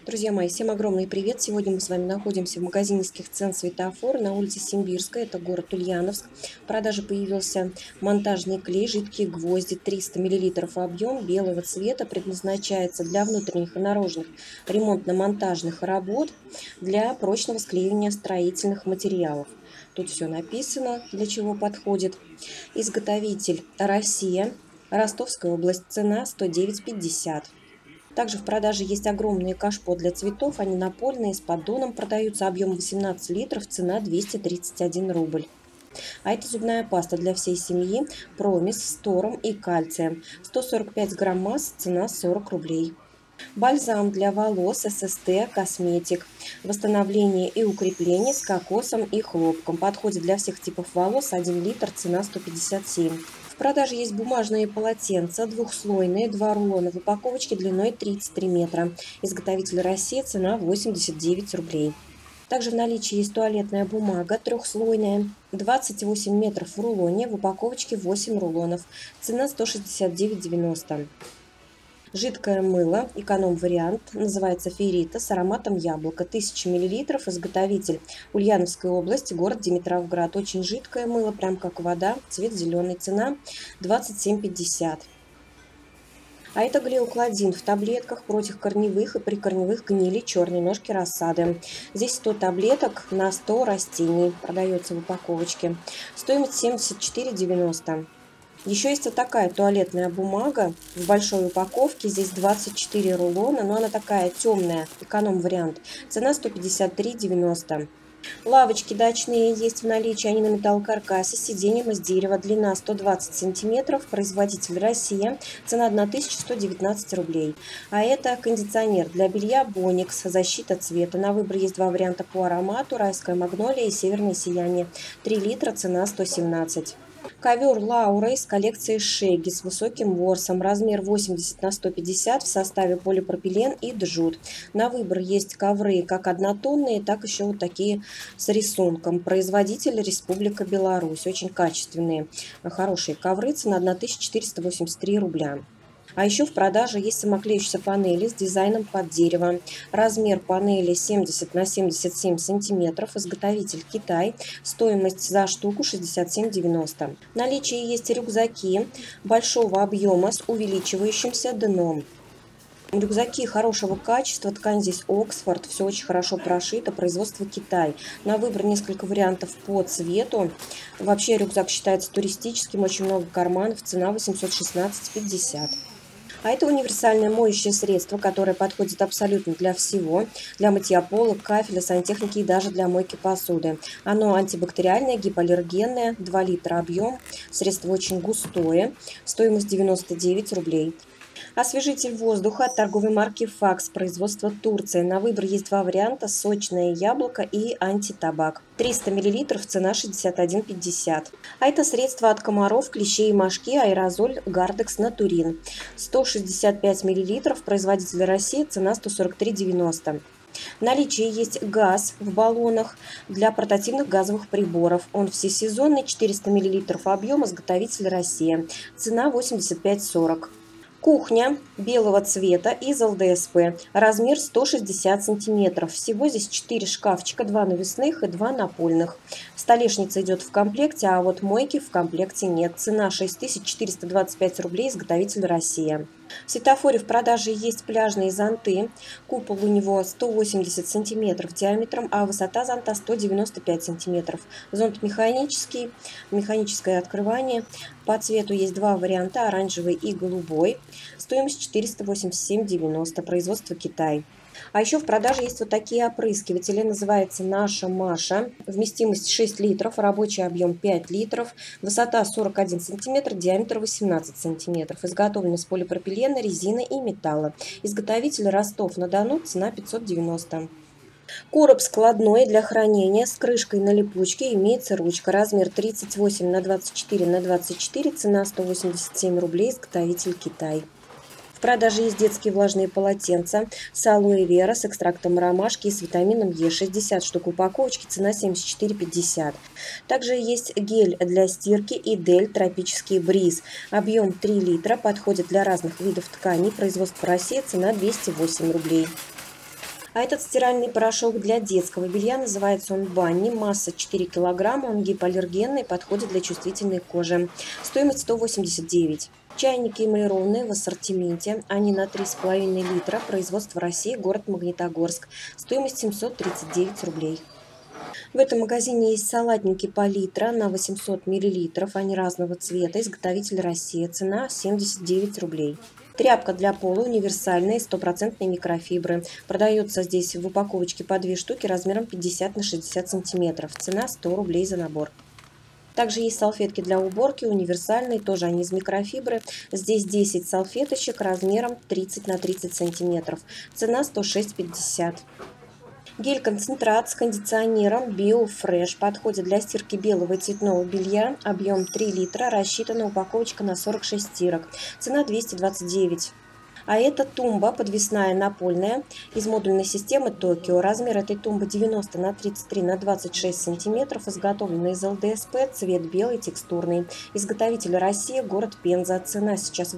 Друзья мои, всем огромный привет! Сегодня мы с вами находимся в магазине низких цен «Светофор» на улице Симбирская, это город Ульяновск. В продаже появился монтажный клей, жидкие гвозди, 300 мл объем, белого цвета, предназначается для внутренних и наружных ремонтно-монтажных работ, для прочного склеивания строительных материалов. Тут все написано, для чего подходит. Изготовитель Россия, Ростовская область, цена 109,50. Также в продаже есть огромные кашпо для цветов, они напольные, с поддоном продаются, объем 18 литров, цена 231 рубль. А это зубная паста для всей семьи, промис с тором и кальцием, 145 грамм масс, цена 40 рублей. Бальзам для волос ССТ Косметик. Восстановление и укрепление с кокосом и хлопком. Подходит для всех типов волос, 1 литр, цена 157. В продаже есть бумажные полотенца, двухслойные, 2 рулона в упаковочке длиной 33 метра. Изготовитель Россия, цена 89 рублей. Также в наличии есть туалетная бумага трехслойная, 28 метров в рулоне, в упаковочке 8 рулонов. Цена 169,90. Жидкое мыло, эконом-вариант, называется Ферита, с ароматом яблока, 1000 мл, изготовитель Ульяновская область, город Димитровград. Очень жидкое мыло, прям как вода, цвет зеленый, цена 27,50. А это глиокладин в таблетках против корневых и прикорневых гнили, черной ножки, рассады. Здесь 100 таблеток на 100 растений, продается в упаковочке. Стоимость 74,90. Еще есть вот такая туалетная бумага в большой упаковке. Здесь 24 рулона, но она такая темная, эконом-вариант. Цена 153,90. Лавочки дачные есть в наличии, они на металлокаркасе, с сиденьем из дерева, длина 120 сантиметров, производитель Россия, цена 1119 рублей. А это кондиционер для белья Боникс, защита цвета. На выбор есть два варианта по аромату: райская магнолия и северное сияние. 3 литра, цена 117. Ковер Лаура из коллекции Шеги с высоким ворсом, размер 80 на 150, в составе полипропилен и джут. На выбор есть ковры как однотонные, так еще вот такие с рисунком. Производитель Республика Беларусь. Очень качественные, хорошие ковры, цена 1483 рубля. А еще в продаже есть самоклеющиеся панели с дизайном под дерево. Размер панели 70 на 77 сантиметров. Изготовитель Китай. Стоимость за штуку 67,90. В наличии есть рюкзаки большого объема с увеличивающимся дном. Рюкзаки хорошего качества, ткань здесь Оксфорд, все очень хорошо прошито, производство Китай. На выбор несколько вариантов по цвету. Вообще рюкзак считается туристическим, очень много карманов, цена 816,50. А это универсальное моющее средство, которое подходит абсолютно для всего. Для мытья пола, кафеля, сантехники и даже для мойки посуды. Оно антибактериальное, гипоаллергенное, 2 литра объем. Средство очень густое. Стоимость 99 рублей. Освежитель воздуха от торговой марки «Факс», производство Турция. На выбор есть два варианта: сочное яблоко и антитабак. 300 мл, цена 61,50. А это средство от комаров, клещей и мошки, аэрозоль Гардекс Натурин. 165 мл, производитель России, цена 143,90. В наличии есть газ в баллонах для портативных газовых приборов. Он всесезонный, 400 мл объем, изготовитель Россия. Цена 85,40. Кухня белого цвета из ЛДСП, размер 160 сантиметров. Всего здесь 4 шкафчика, 2 навесных и 2 напольных. Столешница идет в комплекте, а вот мойки в комплекте нет. Цена 6425 рублей, изготовитель Россия. В Светофоре в продаже есть пляжные зонты. Купол у него 180 сантиметров диаметром, а высота зонта 195 сантиметров. Зонт механический, механическое открывание. По цвету есть два варианта: оранжевый и голубой. Стоимость 487,90, производство Китай. А еще в продаже есть вот такие опрыскиватели, называется «Наша Маша». Вместимость 6 литров, рабочий объем 5 литров, высота 41 сантиметр, диаметр 18 сантиметров. Изготовлен из полипропилена, резины и металла. Изготовитель Ростов-на-Дону, цена 590. Короб складной для хранения с крышкой на липучке, имеется ручка, размер 38 на 24 на 24, цена 187 рублей, изготовитель Китай. В продаже есть детские влажные полотенца с алоэ вера, с экстрактом ромашки и с витамином Е, 60 штук упаковочки, цена 74,50. Также есть гель для стирки Идель Тропический Бриз, объем 3 литра, подходит для разных видов тканей, производство России, цена 208 рублей. А этот стиральный порошок для детского белья, называется он Банни, масса 4 килограмма, он гипоаллергенный, подходит для чувствительной кожи. Стоимость 189. Чайники эмалированные в ассортименте, они на 3,5 литра, производство России, город Магнитогорск. Стоимость 739 рублей. В этом магазине есть салатники по литра на 800 миллилитров, они разного цвета, изготовитель Россия, цена 79 рублей. Тряпка для пола универсальная, 100% микрофибры. Продается здесь в упаковочке по 2 штуки размером 50 на 60 сантиметров. Цена 100 рублей за набор. Также есть салфетки для уборки, универсальные, тоже они из микрофибры. Здесь 10 салфеточек размером 30 на 30 сантиметров. Цена 106,50. Гель-концентрат с кондиционером BioFresh подходит для стирки белого и цветного белья. Объем 3 литра, рассчитана упаковочка на 46 стирок. Цена 229. А это тумба подвесная напольная из модульной системы Tokyo. Размер этой тумбы 90 на 33 на 26 сантиметров. Изготовлена из ЛДСП, цвет белый, текстурный. Изготовитель Россия, город Пенза. Цена сейчас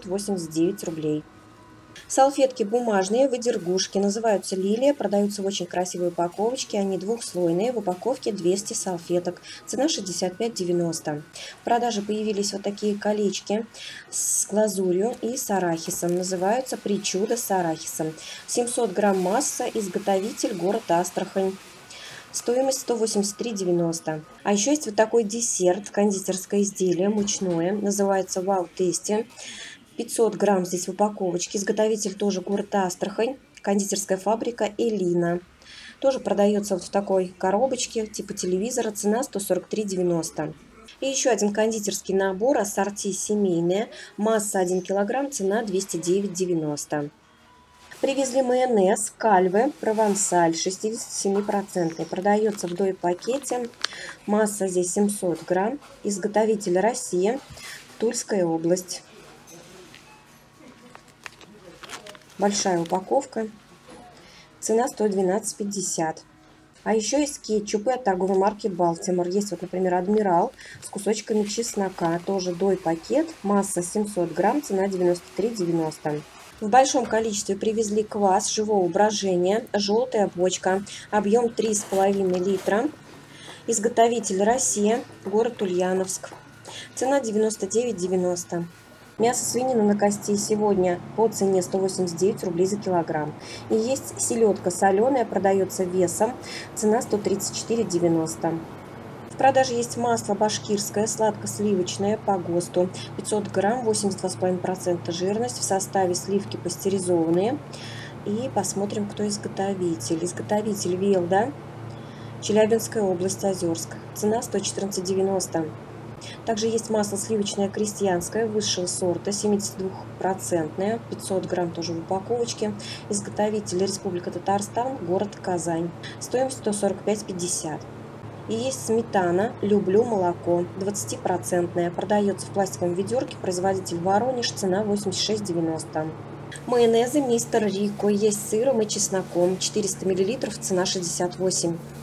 889 рублей. Салфетки бумажные, выдергушки, называются Лилия, продаются в очень красивой упаковочке, они двухслойные, в упаковке 200 салфеток, цена 65,90. В продаже появились вот такие колечки с глазурью и с арахисом, называются Причуда с арахисом. 700 грамм масса, изготовитель город Астрахань. Стоимость 183,90. А еще есть вот такой десерт, кондитерское изделие мучное, называется Вау Тести. 500 грамм здесь в упаковочке. Изготовитель тоже город Астрахань. Кондитерская фабрика Элина. Тоже продается вот в такой коробочке типа телевизора. Цена 143,90. И еще один кондитерский набор ассорти семейная. Масса 1 килограмм. Цена 209,90. Привезли майонез Кальве Провансаль 67%. Продается в дой-пакете. Масса здесь 700 грамм. Изготовитель Россия. Тульская область. Большая упаковка. Цена 112,50. А еще есть кетчупы от торговой марки Балтимор. Есть вот, например, Адмирал с кусочками чеснока. Тоже дой-пакет. Масса 700 грамм. Цена 93,90. В большом количестве привезли квас живого брожения. Желтая бочка. Объем 3,5 литра. Изготовитель Россия. Город Ульяновск. Цена 99,90. Мясо свинины на кости сегодня по цене 189 рублей за килограмм. И есть селедка соленая, продается весом, цена 134,90. В продаже есть масло башкирское, сладко-сливочное по ГОСТу. 500 грамм, 82,5% жирность, в составе сливки пастеризованные. И посмотрим, кто изготовитель. Изготовитель Велда, Челябинская область, Озерск. Цена 114,90. Также есть масло сливочное крестьянское высшего сорта, 72%, 500 грамм тоже в упаковочке. Изготовитель Республика Татарстан, город Казань. Стоимость 145,50. И есть сметана «Люблю молоко», 20%, продается в пластиковом ведерке, производитель Воронеж, цена 86,90. Майонезы Мистер Рико есть с сыром и чесноком, 400 мл, цена 68.